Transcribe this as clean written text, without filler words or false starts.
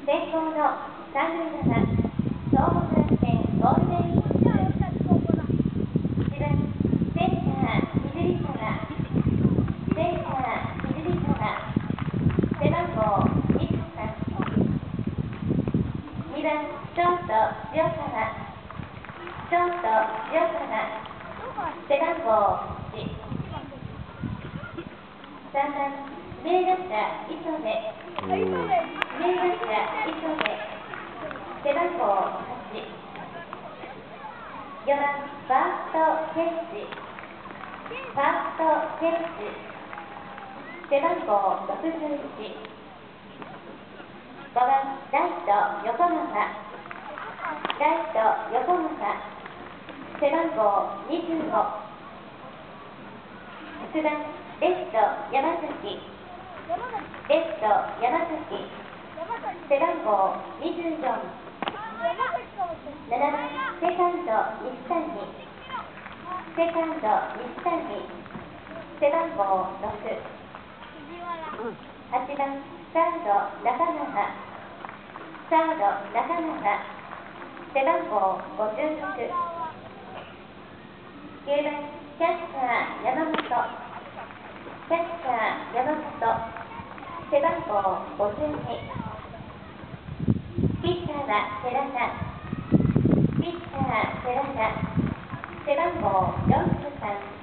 先行の三塁側、総武学園ゴールデンイーグルス、1番センター左沢、センター左沢、背番号23、2番ショート塩川、ショート塩川、背番号1、3番名打者磯部、名打者磯部、背番号8、4番ファーストケンチ、ファーストケンチ、背番号61、5番ライト横川、ライト横川、背番号25、6番レフト山崎、レフト山崎、背番号24、7番セカンド西谷、セカンド西谷、背番号6、8番サード中川、サード中川、背番号56、9番キャッチャー山本、キャッチャー山本、背番号52、ピッチャーは寺田、ピッチャー寺田、背番号43。